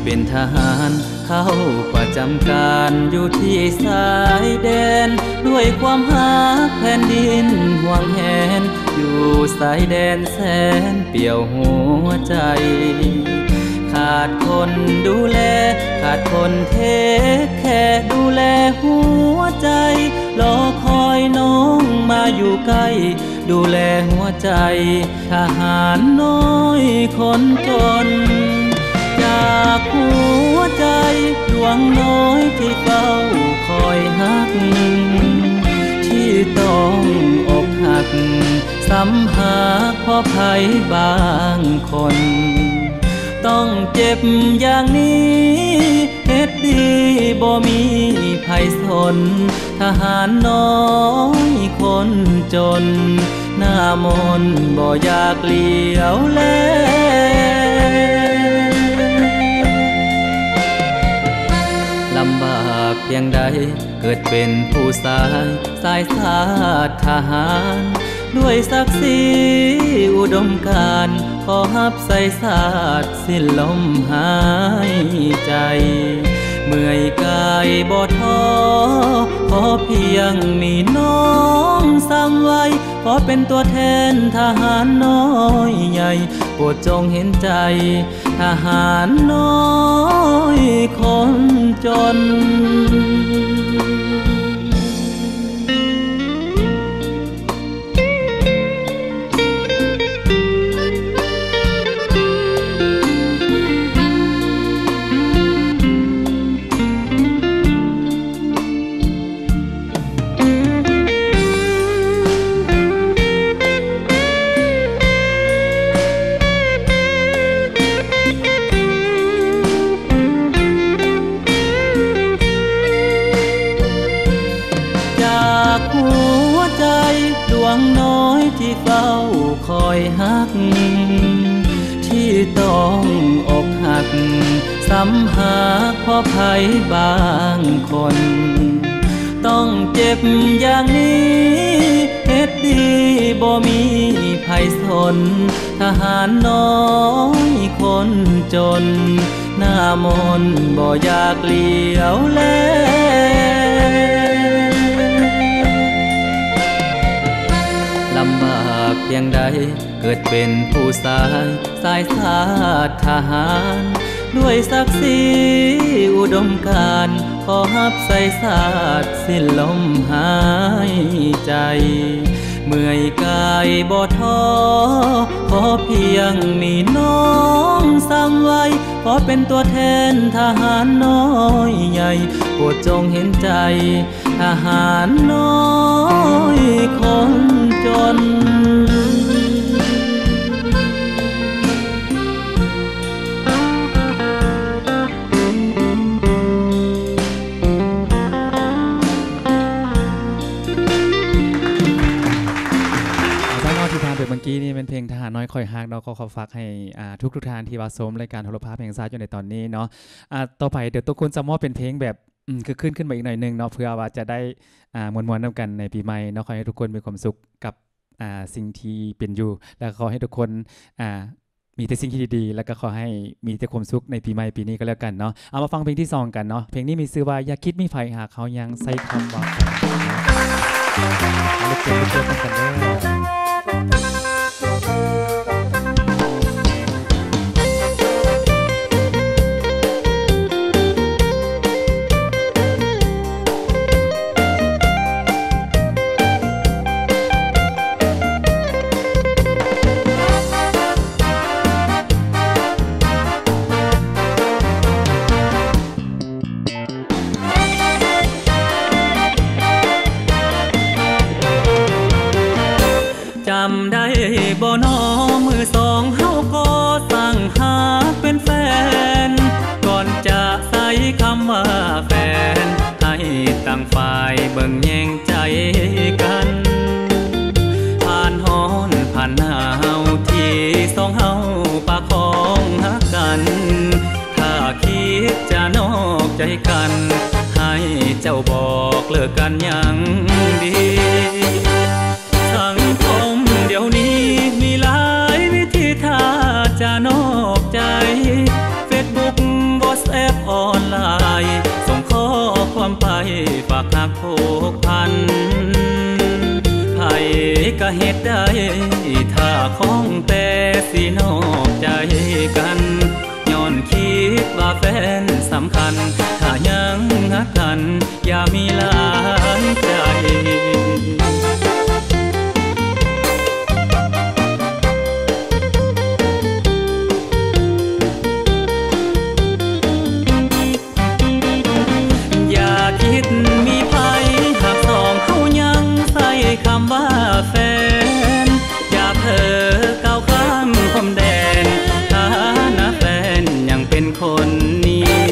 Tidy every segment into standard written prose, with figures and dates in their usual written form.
เป็นทหารเข้าประจำการอยู่ที่สายแดนด้วยความหักแผ่นดินห่วงแหนอยู่สายแดนแสนเปี่ยวหัวใจขาดคนดูแลขาดคนเทแค่ดูแลหัวใจรอคอยน้องมาอยู่ใกล้ดูแลหัวใจทหารน้อยคนจนจากหัวใจดวงน้อยที่เฝ้าคอยหักที่ต้องอกหักซ้ำหาเพราะภัยบางคนต้องเจ็บอย่างนี้เฮ็ดดีบ่มีภัยสนทหารน้อยคนจนหน้ามนบ่อยากเลี้ยวแลลำบากเพียงใดเกิดเป็นผู้สายสายชาติทหารด้วยศักดิ์ศรีอุดมการณ์ขอฮับใส่ศาสตร์สิ้นลมหายใจเมื่อยกายบ่ท้อขอเพียงมีน้องซ้ำไว้ขอเป็นตัวแทนทหารน้อยใหญ่โปรดจงเห็นใจทหารน้อยคนจนน้อยที่เฝ้าคอยหักที่ต้องอกหักซ้ำหาเพราะภัยบางคนต้องเจ็บอย่างนี้เฮ็ดดีบ่มีภัยสนทหารน้อยคนจนหน้ามนบ่อยากเลี้ยวแลลำบากเพียงใดเกิดเป็นผู้สายสายชาติทหารด้วยศักดิ์ศรีอุดมการณ์ขอฮับใส่ศาสตร์สิ้นลมหายใจเมื่อยกายบ่ท้อขอเพียงมีน้องซ้ำไว้ขอเป็นตัวแทนทหารน้อยใหญ่โปรดจงเห็นใจทหารน้อยคนจนเมื่อกี้นี่เป็นเพลงทหารน้อยคอยฮักเนาะก็ขอฝากให้ทุกท่านที่ว่าชมรายการโทรภาพแห่งชาติอยู่ในตอนนี้เนาะต่อไปเดี๋ยวตัวคุณจะมอบเป็นเพลงแบบคือขึ้นมาอีกหน่อยนึงเนาะเพื่อว่าจะได้มวลๆนำกันในปีใหม่เนาะขอให้ทุกคนมีความสุขกับสิ่งที่เป็นอยู่แล้วขอให้ทุกคนมีแต่สิ่งที่ดีๆแล้วก็ขอให้มีแต่ความสุขในปีใหม่ปีนี้ก็แล้วกันเนาะเอามาฟังเพลงที่2กันเนาะเพลงนี้มีชื่อว่าอย่าคิดมีไฟหากเขายังใส่คำว่าเล็กๆกันเด้อจำได้บ่น้อมือสองเฮาก็สั่งหาเป็นแฟนก่อนจะใส่คำว่าแฟนให้ต่างฝ่ายเบิ่งแย่งใจกันผ่านฮ้อนผ่านหนาวที่สองเฮาปากของหักกันถ้าคิดจะนอกใจกันให้เจ้าบอกเลิกกันยังดีสังคมเดี๋ยวนี้มีหลายวิธีถ้าจะนอกใจ Facebook บ่สแอปออนไลน์ส่งข้อความไปฝากหักผูกพันไผก็เฮ็ดได้ถ้าของแต่สินอกใจกันย้อนคิดว่าแฟนสำคัญถ้ายังหักกันอย่ามีหลายใจคิดมีภัยหากสองเขายังใส่คำว่าแฟนอย่าเผลอก้าวข้ามพรมแดนฐานะแฟนยังเป็นคนนี้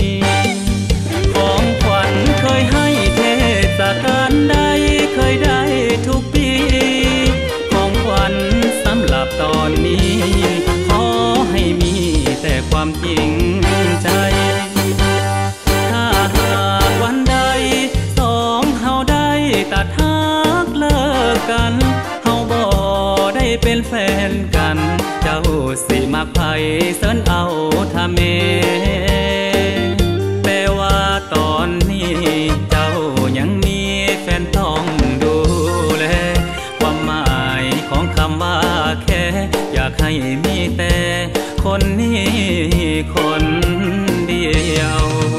ของขวัญเคยให้เทศกาลใดเคยได้ทุกปีของขวัญสำหรับตอนนี้ขอให้มีแต่ความจริงใจตัดหักเลิกกันเฮาบ่ได้เป็นแฟนกันเจ้าสิมักไผเสิร์นเอาถ้าแม่แต่ว่าตอนนี้เจ้ายังมีแฟนต้องดูแลความหมายของคำว่าแค่อยากให้มีแต่คนนี้คนเดียว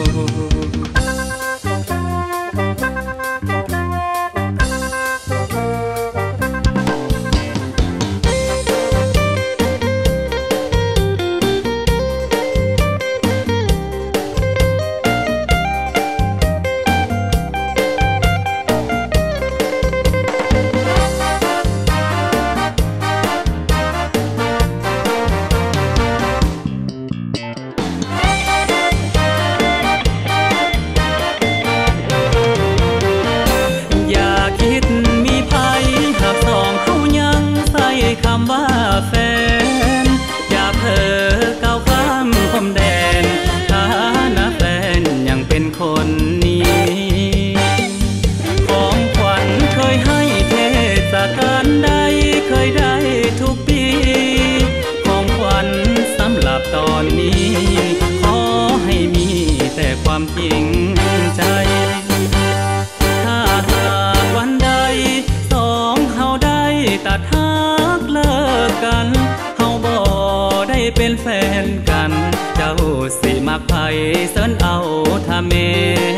คำว่าแฟนอย่าเผลอก้าวข้ามพรมแดนฐานะแฟนยังเป็นคนนี้ของขวัญเคยให้เทศกาลใดเคยได้ทุกปีของขวัญสำหรับตอนนี้ขอให้มีแต่ความจริงใจถ้าหากวันใดสองเฮาได้ตัดหักเลิกกันเฮาบ่ได้เป็นแฟนกันเจ้าสิมักไผเสิร์นเอาถ้าแม่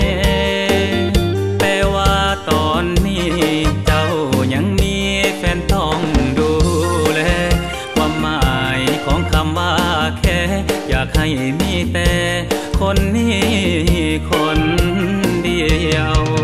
แต่ว่าตอนนี้เจ้ายังมีแฟนต้องดูแลความหมายของคำว่าแค่อยากให้มีแต่คนนี้คนเดียว